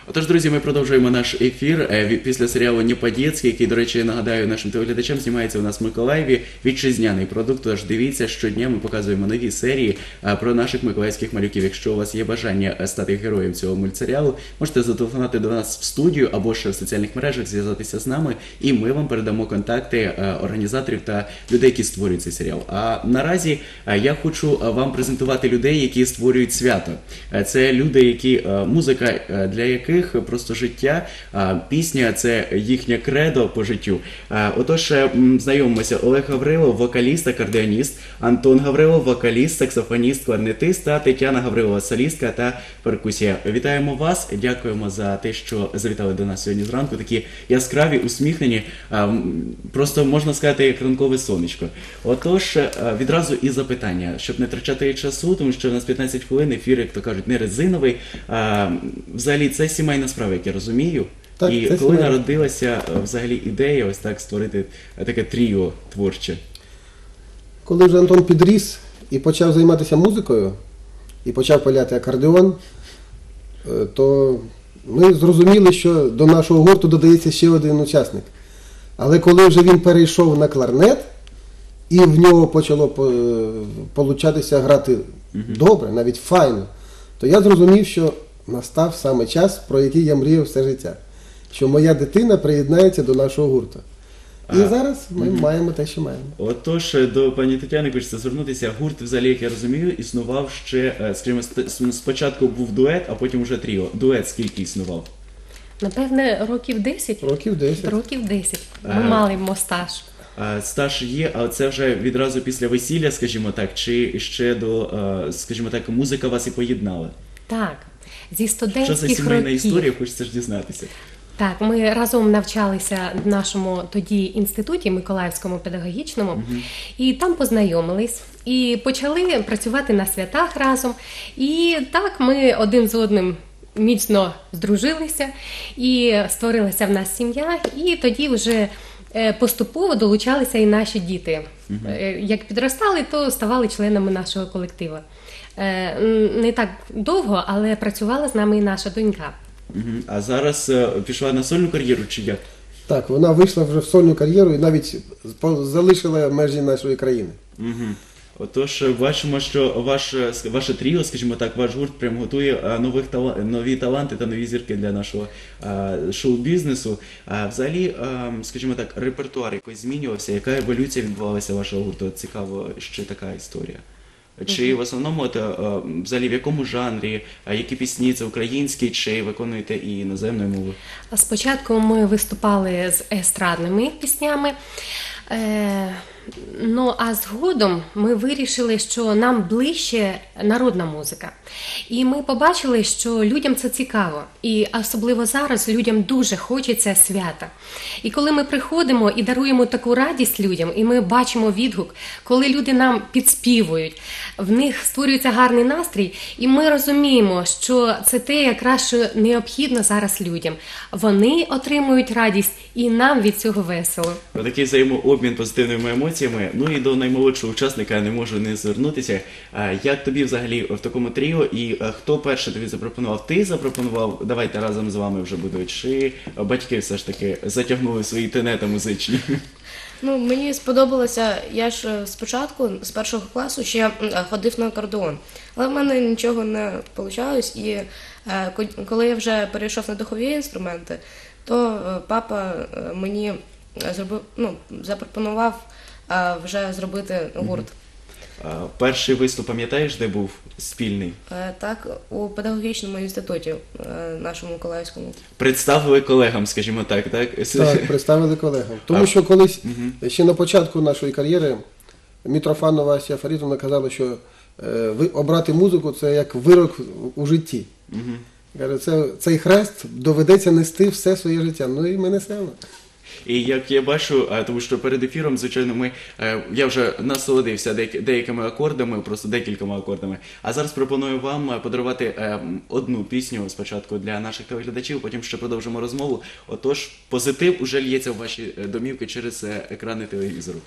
Отож, друзі, ми продовжуємо наш ефір після серіалу «Не по-дєцьки», який, до речі, нагадаю нашим телеглядачам, знімається у нас в Миколаєві. Вітчизняний продукт, тож дивіться, щодня ми показуємо нові серії про наших миколаївських малюків. Якщо у вас є бажання стати героєм цього мультсеріалу, можете зателефонувати до нас в студію або ж в соціальних мережах, зв'язатися з нами, і ми вам передамо контакти організаторів та людей, які створюють цей серіал. А наразі я хочу вам презентувати людей, які створюють свято. Це люди, які музика для яких просто життя, пісня – це їхнє кредо по життю. Отож, знайомимося: Олег Гаврилов, вокаліст, акордеоніст, Антон Гаврилов, вокаліст, саксофоніст, кларнетист, та Тетяна Гаврилова, солістка та перкусія. Вітаємо вас, дякуємо за те, що завітали до нас сьогодні зранку. Такі яскраві, усміхнені, просто можна сказати, як ранкове сонечко. Отож, відразу і запитання, щоб не втрачати часу, тому що у нас 15 хвилин, ефір, як то кажуть, не резиновий. Взагалі, це сімейна справа, як я розумію. Так, і коли народилася взагалі ідея ось так створити таке тріо творче? Коли вже Антон підріс і почав займатися музикою, і почав пиляти акордеон, то ми зрозуміли, що до нашого гурту додається ще один учасник. Але коли вже він перейшов на кларнет, і в нього почало получатися грати добре, навіть файно, то я зрозумів, що настав саме час, про який я мріяв все життя. Що моя дитина приєднається до нашого гурту. І зараз ми маємо те, що маємо. Отож, до пані Тетяни хочеться звернутися. Гурт, взагалі, як я розумію, існував ще, скажімо, спочатку був дует, а потім вже тріо. Дует скільки існував? Напевне, років 10. Років 10. Років 10. Ми маємо стаж. Стаж є, а це вже відразу після весілля, скажімо так, чи ще до, скажімо так, музика вас і поєднала? Так. Зі студентських років. Що за сімейна років. історія, хочеться ж дізнатися. Так, ми разом навчалися в нашому тоді інституті Миколаївському педагогічному, і там познайомились, і почали працювати на святах разом. І так ми один з одним міцно здружилися, і створилася в нас сім'я, і тоді вже поступово долучалися і наші діти. Як підростали, то ставали членами нашого колективу. Не так довго, але працювала з нами і наша донька. А зараз пішла на сольну кар'єру чи як? Так, вона вийшла вже в сольну кар'єру і навіть залишила межі нашої країни. Отож, бачимо, що ваше тріо, скажімо так, ваш гурт прям готує нові таланти та нові зірки для нашого шоу-бізнесу. Взагалі, скажімо так, репертуар якось змінювався, яка еволюція відбувалася вашого гурту? Цікаво, ще така історія. Чи в основному, взагалі, в якому жанрі, які пісні, це українські, чи виконуєте і іноземною мовою? Спочатку ми виступали з естрадними піснями, ну а згодом ми вирішили, що нам ближче народна музика. І ми побачили, що людям це цікаво. І особливо зараз людям дуже хочеться свята. І коли ми приходимо і даруємо таку радість людям, і ми бачимо відгук, коли люди нам підспівують, в них створюється гарний настрій, і ми розуміємо, що це те, якраз що необхідно зараз людям. Вони отримують радість, і нам від цього весело. Такий взаємообмін позитивними емоціями. Ну і до наймолодшого учасника я не можу не звернутися. Як тобі взагалі в такому тріо, і хто перше тобі запропонував? Ти запропонував, давайте разом з вами вже будуть, чи батьки все ж таки затягнули свої тенета музичні? Ну, мені сподобалося, я ж спочатку, з першого класу, ще ходив на акордеон. Але в мене нічого не вийшло, і коли я вже перейшов на духові інструменти, то папа мені запропонував вже зробити гурт. Перший виступ, пам'ятаєш, де був спільний? Так, у педагогічному інституті нашому Миколаївському. Представили колегам, скажімо так, так? Так, представили колегам. Тому що колись, ще на початку нашої кар'єри, Митрофанова Ася Фаритовна казала, що обрати музику – це як вирок у житті. Каже, цей хрест доведеться нести все своє життя. Ну і ми несемо. І як я бачу, тому що перед ефіром, звичайно, я вже насолодився деякими акордами, просто декількома акордами. А зараз пропоную вам подарувати одну пісню спочатку для наших телеглядачів, потім ще продовжимо розмову. Отож, позитив уже лється в ваші домівки через екрани телевізору.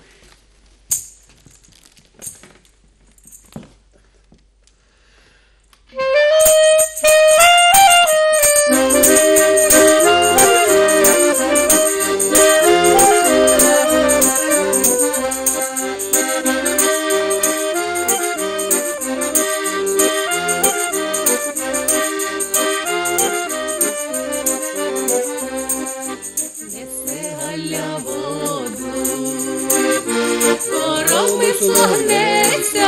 світло гнеться,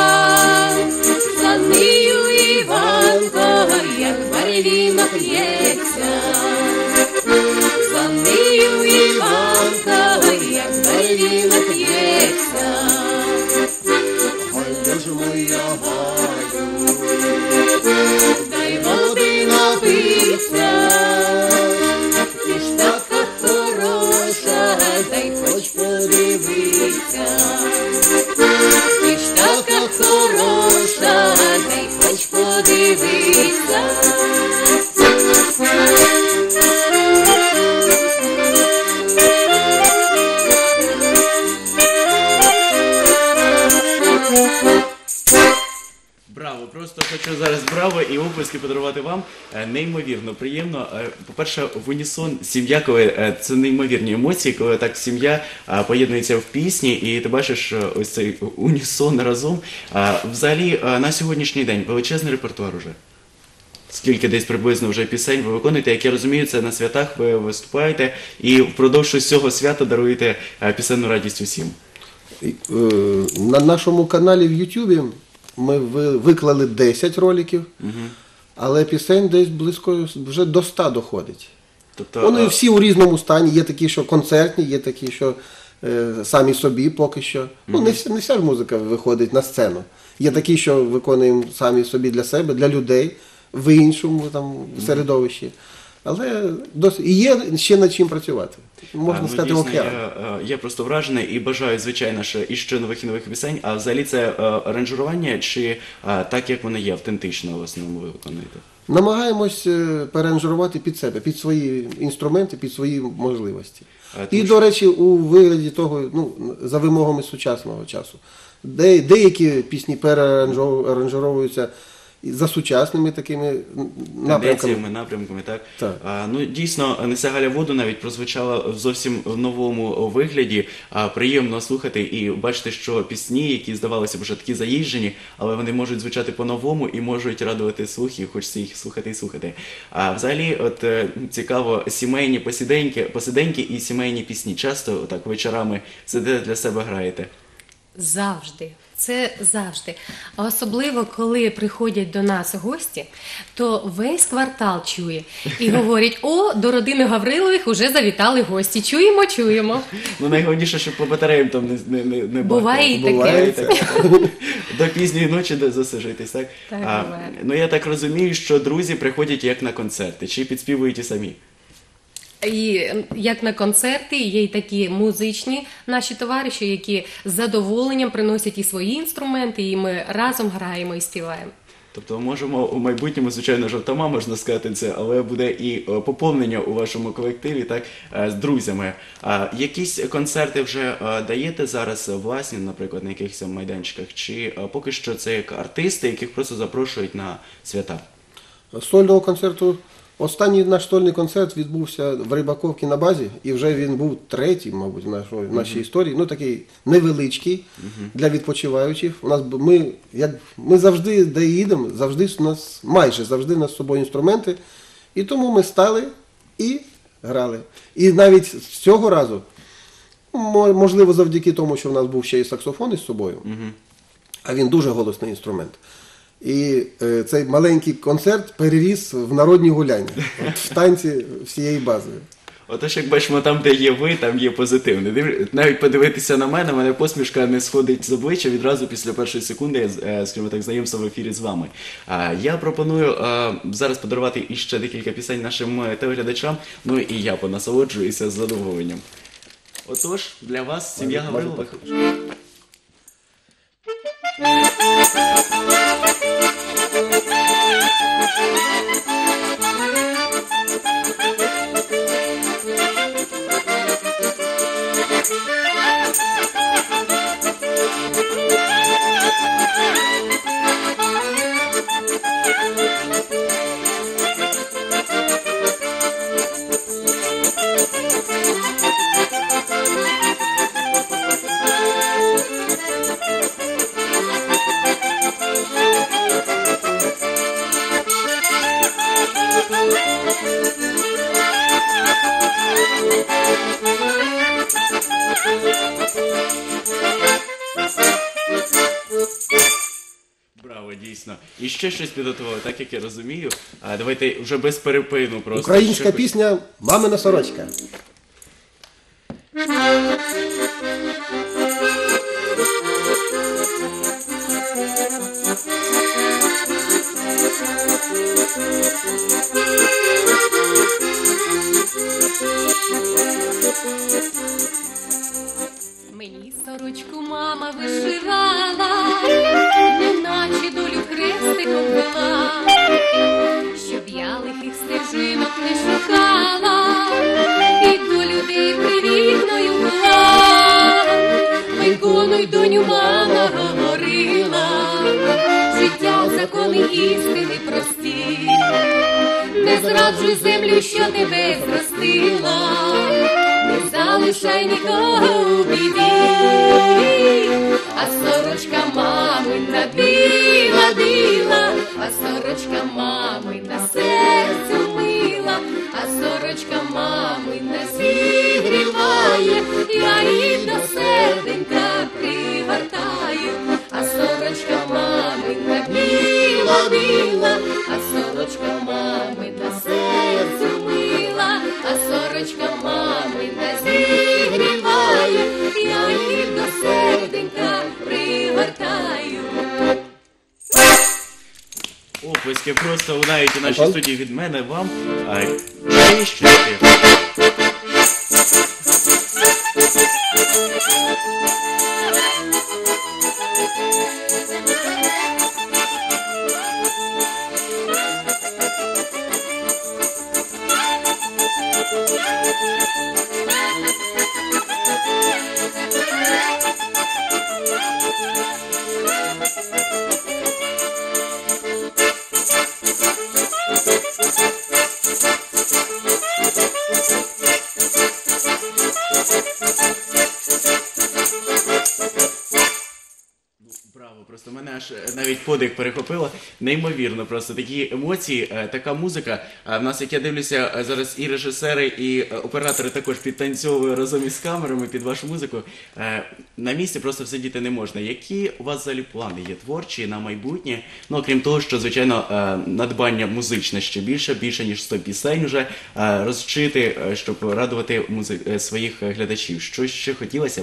за нею Іванко, як барвінок лється, за нею Іванко, як барвінок лється. Гайда ж моя гайду, дай води напиться, ти ж така хороша, дай хоч подивися. Ти ж така хороша, дай хоч подивися. Браво! Просто хочу зараз браво і оплески подарувати вам. Неймовірно приємно. По-перше, в унісон сім'я, коли це неймовірні емоції, коли так сім'я поєднується в пісні, і ти бачиш ось цей унісон разом. Взагалі, на сьогоднішній день величезний репертуар уже. Скільки десь приблизно вже пісень ви виконуєте, як я розумію, це на святах ви виступаєте і впродовж усього свята даруєте пісенну радість усім. На нашому каналі в Ютубі ми виклали 10 роликів, але пісень десь близько вже до 100 доходить. Тобто, Вони всі у різному стані, є такі, що концертні, є такі, що самі собі поки що. Ну, не вся ж музика виходить на сцену. Є такі, що виконуємо самі собі для себе, для людей, в іншому там середовищі. Але і є ще над чим працювати. Можна сказати, дійсно, океан. я просто вражений і бажаю, звичайно, що іще нових і нових пісень. А взагалі це аранжування чи так, як воно є, автентично в основному ви виконуєте? Намагаємось переаранжувати під себе, під свої інструменти, під свої можливості. Тому І, що- до речі, у вигляді того, ну, за вимогами сучасного часу. Деякі пісні переаранжовуються за сучасними такими напрямками. Напрямками, так? Так. Ну, дійсно, «Неся Галя воду» навіть прозвучала в зовсім новому вигляді. Приємно слухати і бачити, що пісні, які здавалося б вже такі заїжджені, але вони можуть звучати по-новому і можуть радувати слух, і хочеться їх слухати і слухати. А взагалі, от цікаво, сімейні посиденьки і сімейні пісні. Часто так вечорами сидите для себе граєте? Завжди. Це завжди. А особливо, коли приходять до нас гості, то весь квартал чує і говорять: о, до родини Гаврилових уже завітали гості. Чуємо, чуємо. Ну, найголовніше, щоб по батареям там не Буває і таке. Буває. До пізньої ночі засижитись, так? Так, буває. Ну, я так розумію, що друзі приходять як на концерти, чи підспівують і самі? І як на концерти, є й такі музичні наші товариші, які з задоволенням приносять і свої інструменти, і ми разом граємо і співаємо. Тобто можемо у майбутньому, звичайно, жартома можна сказати це, але буде і поповнення у вашому колективі, так, з друзями. Якісь концерти вже даєте зараз власні, наприклад, на якихось майданчиках, чи поки що це як артисти, яких просто запрошують на свята? Сольного концерту. Останній наш сольний концерт відбувся в Рибаковці на базі, і вже він був третій, мабуть, в нашій історії. Ну, такий невеличкий для відпочиваючих. Ми завжди, де їдемо, майже завжди у нас з собою інструменти. І тому ми стали і грали. І навіть з цього разу, можливо, завдяки тому, що в нас був ще і саксофон із собою, а він дуже голосний інструмент. І цей маленький концерт переріс в народні гуляння, в танці всієї бази. Отож, як бачимо, там, де є ви, там є позитивне. Навіть подивитися на мене посмішка не сходить з обличчя відразу після першої секунди, скажімо так, знайомства в ефірі з вами. Я пропоную зараз подарувати іще декілька пісень нашим телеглядачам, ну і я понасолоджуюся з задоволенням. Отож, для вас сім'я Гаврилових. Thank you. Браво, дійсно. І ще щось підготували, так як я розумію. Давайте вже без перепину просто. Українська Ще- пісня «Мамина сорочка». Мені сорочку мама вишивала, неначе долю хрестиком вела, щоб я лихих стежинок не шукала, і до людей привітною була. Виконуй, доню, мама говорила, життя, закони, істини прості, не зраджуй землю, що тебе зростила, не залишай нікого у біді, а сорочка мамина біла, біла, а сорочка мамина серцю мила, а сорочка мамина зігріває, я її до серденька привертаю, а сорочка мамина біла, біла, а сорочка мамина серцю мила, а сорочка мамина зігріває, я її до серденька привертаю. Оплески просто лунають у нашій Антон? студії від мене вам. Ще щось є? Браво, просто мене аж навіть подих перехопило. Неймовірно, просто такі емоції, така музика. В нас, як я дивлюся, зараз і режисери, і оператори також підтанцьовують разом із камерами під вашу музику. На місці просто всидіти не можна. Які у вас взагалі плани є творчі на майбутнє? Ну, окрім того, що, звичайно, надбання музичне ще більше ніж 100 пісень вже розчити, щоб радувати своїх глядачів. Що ще хотілося б?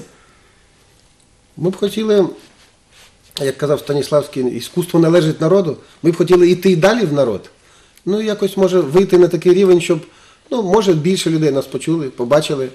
Ми б хотіли, як казав Станіславський, іскусство належить народу. Ми б хотіли йти і далі в народ. Ну, якось, може, вийти на такий рівень, щоб, ну, може, більше людей нас почули, побачили.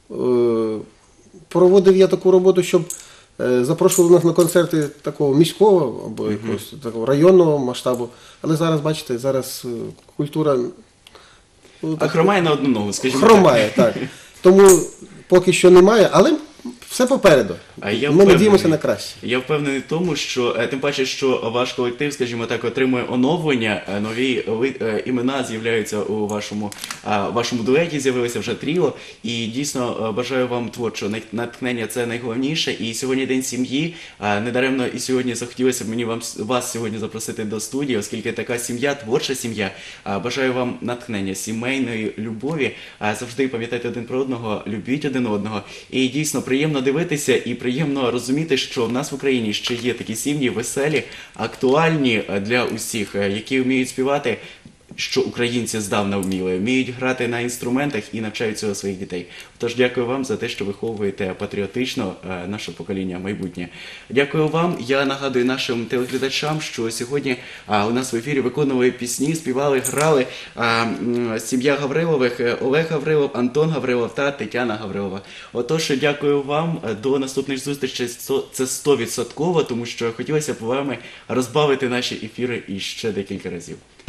Проводив я таку роботу, щоб запрошували нас на концерти такого міського або якогось такого районного масштабу. Але зараз, бачите, зараз культура... ну, А хромає на одну ногу, скажімо хромає, так. Тому поки що немає, але все попереду. А я Ми надіємося впевнений. на краще. Я впевнений в тому, що тим паче, що ваш колектив, скажімо так, отримує оновлення, нові імена з'являються у вашому дуеті, з'явилося вже тріо. І дійсно бажаю вам творчого натхнення, це найголовніше. І сьогодні День сім'ї. Недаремно і сьогодні захотілося б мені вас сьогодні запросити до студії, оскільки така сім'я, творча сім'я. Бажаю вам натхнення, сімейної любові. Завжди пам'ятайте один про одного, любіть один одного. І дійсно приємно дивитися і приємно розуміти, що в нас в Україні ще є такі сім'ї веселі, актуальні для усіх, які вміють співати, що українці здавна вміють грати на інструментах і навчають цього своїх дітей. Тож дякую вам за те, що виховуєте патріотично наше покоління майбутнє. Дякую вам. Я нагадую нашим телеглядачам, що сьогодні у нас в ефірі виконували пісні, співали, грали сім'я Гаврилових, Олег Гаврилов, Антон Гаврилов та Тетяна Гаврилова. Отож, дякую вам. До наступних зустрічей. Це 100%, тому що хотілося б вами розбавити наші ефіри іще декілька разів.